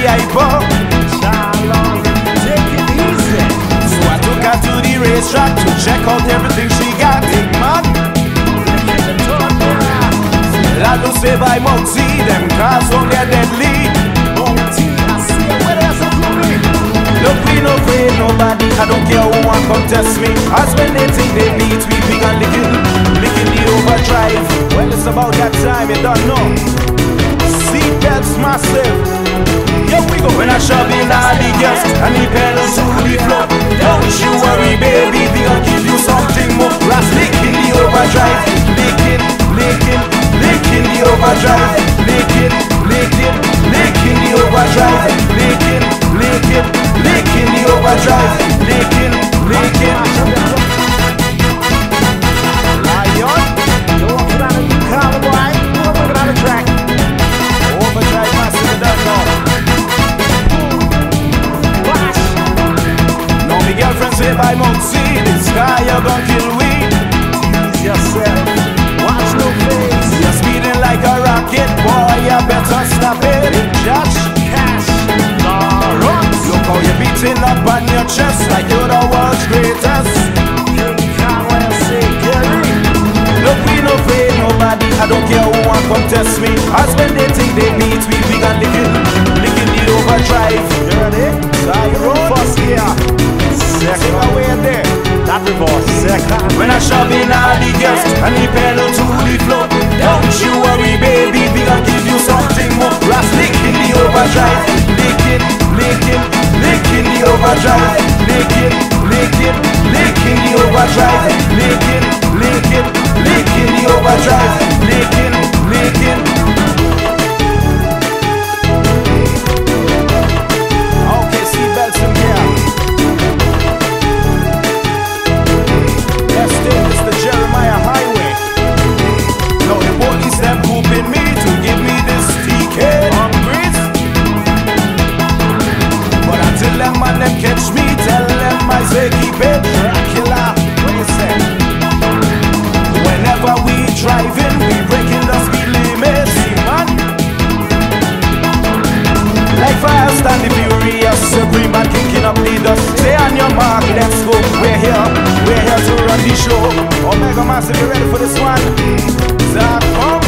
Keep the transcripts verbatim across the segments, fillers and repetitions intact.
hyper. Charlotte, take it easy. So I took her to the racetrack to check out everything she got. Big man, La Luce by Moxie, them cars on their deadly. Moxie, I see it, where there's a movie. Look, we no afraid nobody, I don't care who want come test me. As when they think they beat me, big and licking, licking the overdrive. Well, it's about that time, you don't know. Seatbelts massive. Here we go. When I shove in all the gas and the pedal to the floor, don't you worry, baby, we gon' give you something more. Ras licking the overdrive, licking, licking, licking the overdrive, licking, licking, licking the overdrive, licking, licking, licking the overdrive, licking, licking. Lion, you're walking on a new car, boy. You're walking on the track. Overdrive massive, you don't know. Flash. Now my girlfriend say by Moxie, this guy you gon' kill we. Ease yourself. Watch no face. You're speeding like a rocket, boy, you better stop it. Josh, Cash. Lawrence. look how you're beating up on your chest like you're the world's greatest. King Kong, what I say, Gary. Look, we no afraid nobody, I don't care who want come test me. As when they think they beat me, we gon' licking, licking the overdrive. You ready? Gyro, First gear. take Second. away there. That reverse. Second. When I shove in all the gas and the pedal to the floor, don't you worry, baby, we gon' give you something more. Ras licking the overdrive, licking, licking, licking the overdrive, licking, licking, licking the overdrive, licking, licking, licking the overdrive, licking, licking. Okay, seatbelts in here. Let's take this to Jeremiah Highway. Now the police them whooping me to give me this ticket. Hungries? But until them man them catch me, tell them I say keep it Dracula. What you say? Whenever we driving, we breaking the speed limit. See man? Like fast and the furious, supreme and kicking up the dust. Stay on your mark, let's go. We're here, we're here to run the show. Omega Massive, you ready for this one? Zap, come.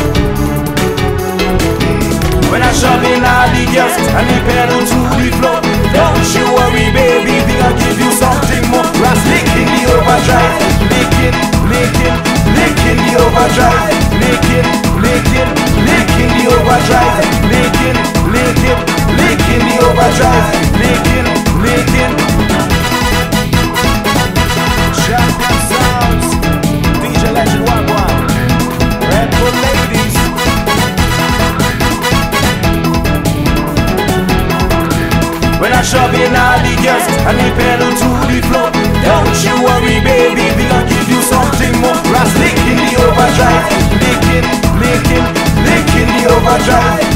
When I shove in all the gas and the pedal to the floor, don't you worry, baby, we gon' give you something more. Ras licking the overdrive, licking, licking, licking the overdrive, licking, licking, licking the overdrive, licking, licking, licking the overdrive, licking, licking. Champion sounds, D J Legend one one, Red Bull ladies. When I shove in all the gas and the pedal to the floor, don't you worry, baby, we gon' give you something more. Ras licking the overdrive, licking, licking, licking the overdrive,